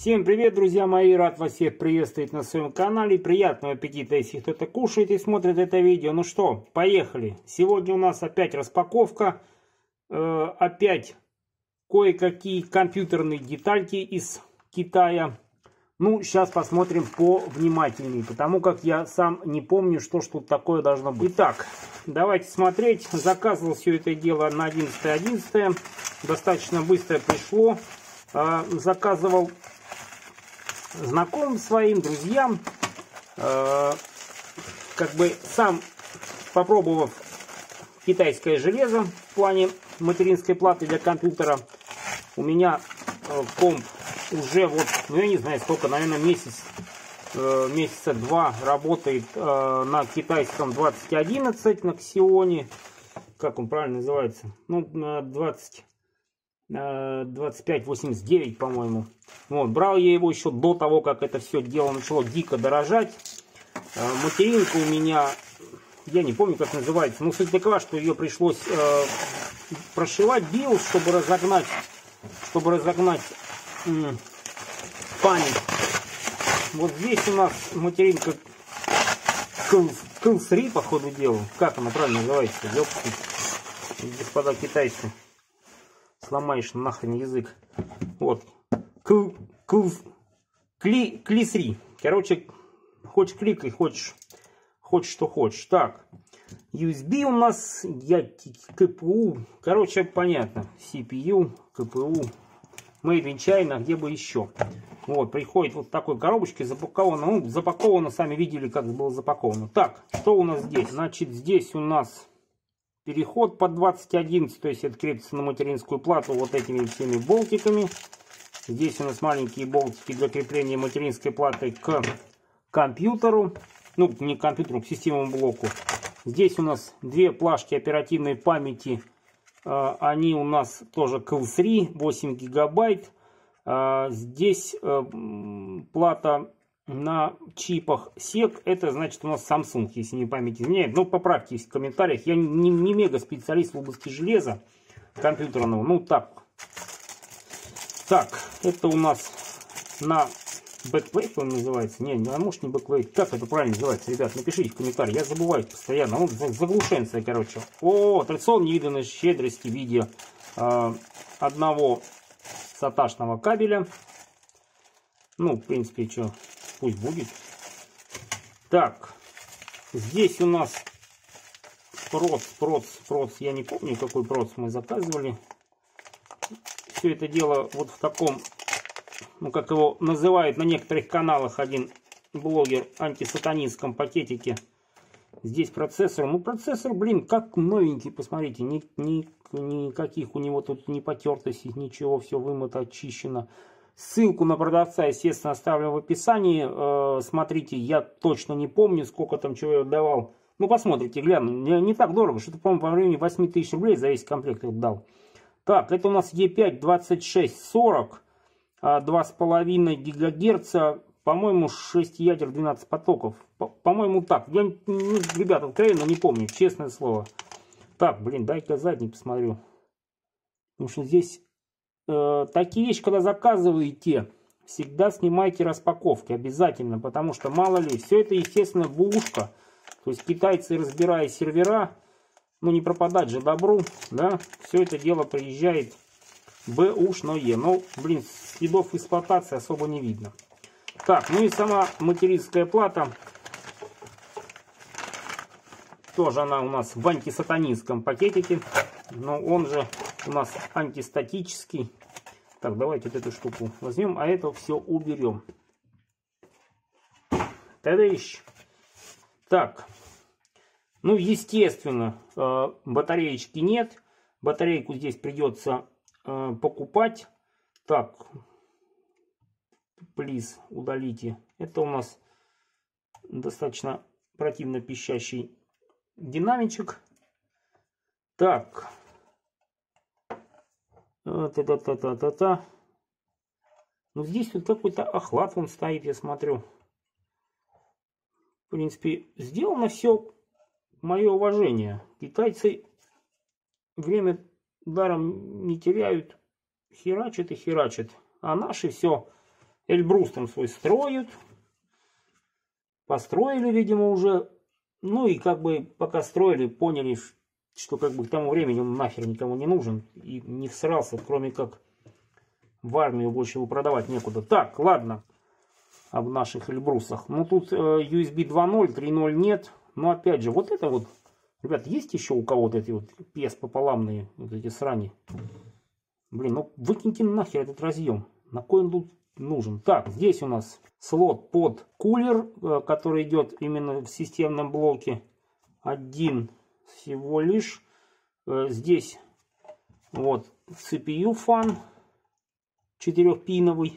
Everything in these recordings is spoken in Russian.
Всем привет, друзья мои! Рад вас всех приветствовать на своем канале. Приятного аппетита, если кто-то кушает и смотрит это видео. Ну что, поехали! Сегодня у нас опять распаковка. Опять кое-какие компьютерные детальки из Китая. Ну, сейчас посмотрим повнимательнее, потому как я сам не помню, что ж тут такое должно быть. Итак, давайте смотреть. Заказывал все это дело на 11.11. Достаточно быстро пришло. Заказывал знакомым своим, друзьям. Как бы сам попробовав китайское железо в плане материнской платы для компьютера. У меня комп уже вот, ну я не знаю сколько, наверное, месяца два работает на китайском 2011, на Xeon. Как он правильно называется? Ну, 2589, по-моему. Вот, брал я его еще до того, как это все дело начало дико дорожать. Материнка у меня, я не помню, как называется, но суть такова, что ее пришлось прошивать BIOS, чтобы разогнать память. Вот здесь у нас материнка Kill3, по ходу дела. Как она правильно называется? Ёпки, господа китайцы. Сломаешь нахрен язык. Вот. Кли3. Короче, хочешь кликай, хочешь что хочешь. Так. USB у нас, КПУ. Короче, понятно. CPU, КПУ. Made in China, где бы еще. Вот, приходит вот в такой коробочке, запаковано. Ну, запаковано, сами видели, как было запаковано. Так, что у нас здесь? Значит, здесь у нас переход под 2011, то есть это крепится на материнскую плату вот этими всеми болтиками. Здесь у нас маленькие болтики для крепления материнской платы к компьютеру. Ну, не к компьютеру, к системному блоку. Здесь у нас две плашки оперативной памяти. Они у нас тоже Kill3, 8 гигабайт. Здесь плата на чипах SEC. Это значит у нас Samsung, если не память изменяет. Но поправьте в комментариях. Я не мега специалист в области железа компьютерного. Ну так. Так, это у нас на бэквейт он называется. Не, может не бэквейт. Как это правильно называется, ребят? Напишите в комментариях. Я забываю постоянно. Вот заглушенция, короче. О, традиционно невиданной щедрости в виде одного саташного кабеля. Ну, в принципе, что, пусть будет. Так, здесь у нас проц. Я не помню, какой проц мы заказывали. Все это дело вот в таком, ну, как его называют на некоторых каналах один блогер, антисатанинском пакетике. Здесь процессор. Ну, процессор, блин, как новенький, посмотрите. Никаких у него тут не потертостей, ничего, все вымыто, очищено. Ссылку на продавца, естественно, оставлю в описании. Смотрите, я точно не помню, сколько там чего я давал. Ну, посмотрите, гляну. Не так дорого, что-то, по-моему, по времени 8000 рублей за весь комплект дал. Так, это у нас E5 2640, 2,5 ГГц, по-моему, 6 ядер, 12 потоков. По-моему, так. Я, ребят, откровенно не помню, честное слово. Так, блин, дай-ка задний посмотрю. Потому что здесь такие вещи, когда заказываете, всегда снимайте распаковки обязательно, потому что мало ли, все это, естественно, бушка. То есть китайцы, разбирая сервера, ну не пропадать же добру, да, все это дело приезжает бэушное. Но, блин, следов эксплуатации особо не видно. Так, ну и сама материнская плата. Тоже она у нас в антисатанинском пакетике. Но он же у нас антистатический. Так, давайте вот эту штуку возьмем, а это все уберем. Тадыщ. Так. Ну, естественно, батареечки нет. Батарейку здесь придется покупать. Так, плиз, удалите. Это у нас достаточно противно пищащий динамичек. Так. Та-та-та-та-та-та. Ну, здесь вот какой-то охлад он стоит, я смотрю. В принципе, сделано все. Мое уважение. Китайцы время даром не теряют. Херачат и херачат. А наши все Эльбрус там свой строят. Построили, видимо, уже. Ну и как бы пока строили, поняли, что как бы к тому времени он нахер никому не нужен. И не всрался, кроме как в армию больше его продавать некуда. Так, ладно. Об наших Эльбрусах. Ну тут USB 2.0, 3.0 нет. Но опять же, вот это вот. Ребят, есть еще у кого-то эти вот PS пополамные, вот эти срани? Блин, ну выкиньте нахер этот разъем. На кой он тут нужен? Так, здесь у нас слот под кулер, который идет именно в системном блоке. Один всего лишь. Здесь вот CPU фан 4-пиновый.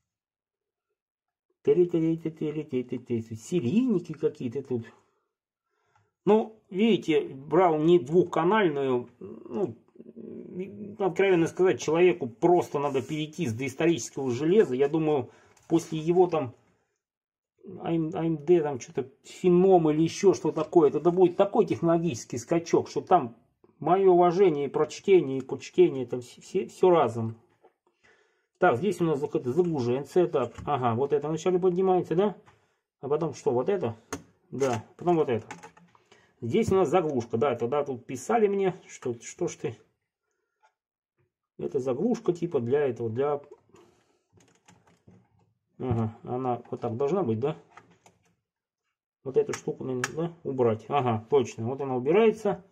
Серийники какие-то тут. Ну, видите, брал не двухканальную. Ну, откровенно сказать, человеку просто надо перейти с доисторического железа. Я думаю, после его там AMD, там что-то Phenom или еще что такое, это будет такой технологический скачок, что там мое уважение и прочтение, и почтение, это все разом. Так, здесь у нас заглушение, сетап. Ага, вот это вначале поднимается, да? А потом что, вот это? Да, потом вот это. Здесь у нас заглушка, да, тогда тут писали мне, что ж ты... Это заглушка типа для этого, для... Ага, она вот так должна быть, да? Вот эту штуку, наверное, да? Убрать. Ага, точно, вот она убирается.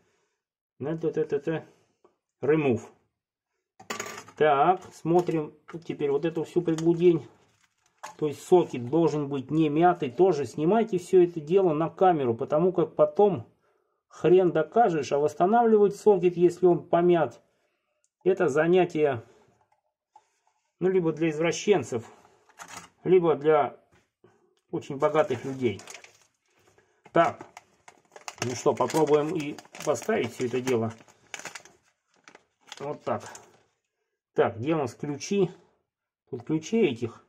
Remove. Так, смотрим теперь вот эту всю приблудень. То есть сокет должен быть не мятый. Тоже снимайте все это дело на камеру, потому как потом хрен докажешь, а восстанавливать сокет, если он помят, это занятие, ну, либо для извращенцев, либо для очень богатых людей. Так, ну что, попробуем и поставить все это дело. Вот так. Так, где у нас ключи? Тут ключи этих.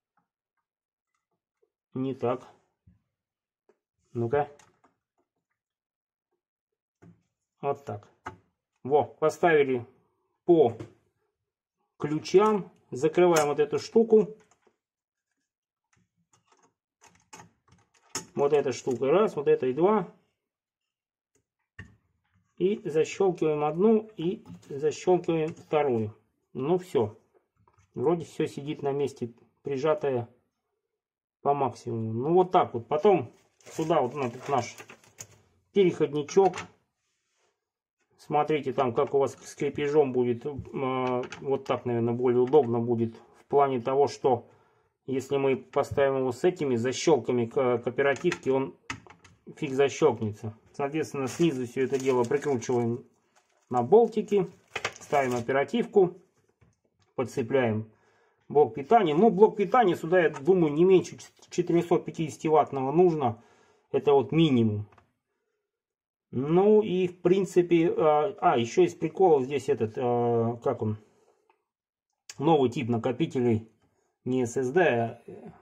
Не так. Ну-ка. Вот так. Во, поставили по ключам. Закрываем вот эту штуку. Вот эта штука раз, вот это и два. И защелкиваем одну и защелкиваем вторую. Ну все. Вроде все сидит на месте, прижатое по максимуму. Ну вот так вот. Потом сюда вот наш переходничок. Смотрите там, как у вас с крепежом будет. Вот так, наверное, более удобно будет. В плане того, что если мы поставим его с этими защелками к оперативке, он фиг защелкнется. Соответственно, снизу все это дело прикручиваем на болтики. Ставим оперативку. Подцепляем блок питания. Ну, блок питания сюда, я думаю, не меньше 450 ваттного нужно. Это вот минимум. Ну и в принципе... еще из приколов здесь этот... как он? Новый тип накопителей. Не SSD, а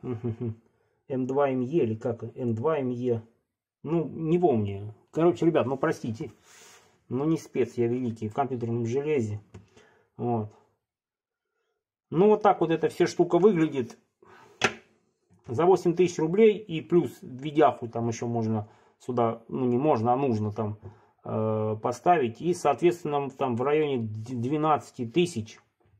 M2ME или как? M2ME. Ну, не помню. Короче, ребят, ну простите. Ну не спец я великий в компьютерном железе. Вот. Ну вот так вот эта вся штука выглядит. За 8000 рублей и плюс видяху там еще можно сюда, ну не можно, а нужно там поставить. И соответственно там в районе 12 тысяч,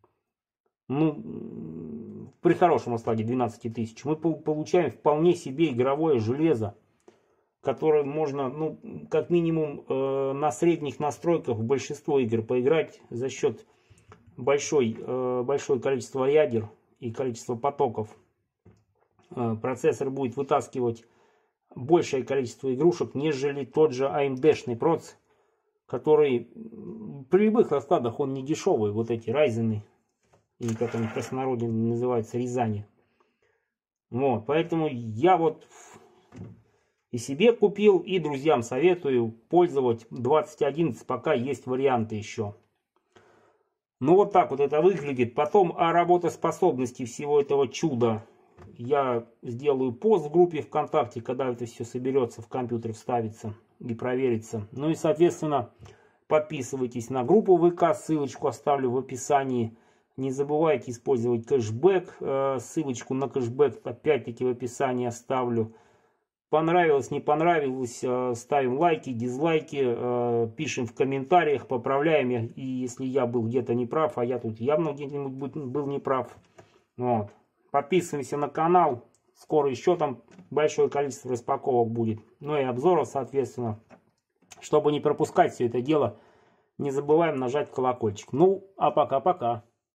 ну при хорошем раскладе 12 тысяч, мы получаем вполне себе игровое железо, которое можно, ну как минимум на средних настройках в большинство игр поиграть за счет большое количество ядер и количество потоков. Процессор будет вытаскивать большее количество игрушек, нежели тот же AMD-шный проц, который при любых раскладах он не дешевый. Вот эти Ryzen, или как они в простонародье называются, Рязани. Вот, поэтому я вот и себе купил, и друзьям советую пользовать 2011, пока есть варианты еще. Ну вот так вот это выглядит. Потом о работоспособности всего этого чуда я сделаю пост в группе ВКонтакте, когда это все соберется, в компьютер вставится и проверится. Ну и соответственно подписывайтесь на группу ВК, ссылочку оставлю в описании. Не забывайте использовать кэшбэк. Ссылочку на кэшбэк опять-таки в описании оставлю. Понравилось, не понравилось, ставим лайки, дизлайки, пишем в комментариях, поправляем. И если я был где-то неправ, а я тут явно где-нибудь был неправ. Вот. Подписываемся на канал. Скоро еще там большое количество распаковок будет. Ну и обзоров, соответственно. Чтобы не пропускать все это дело, не забываем нажать колокольчик. Ну, а пока-пока.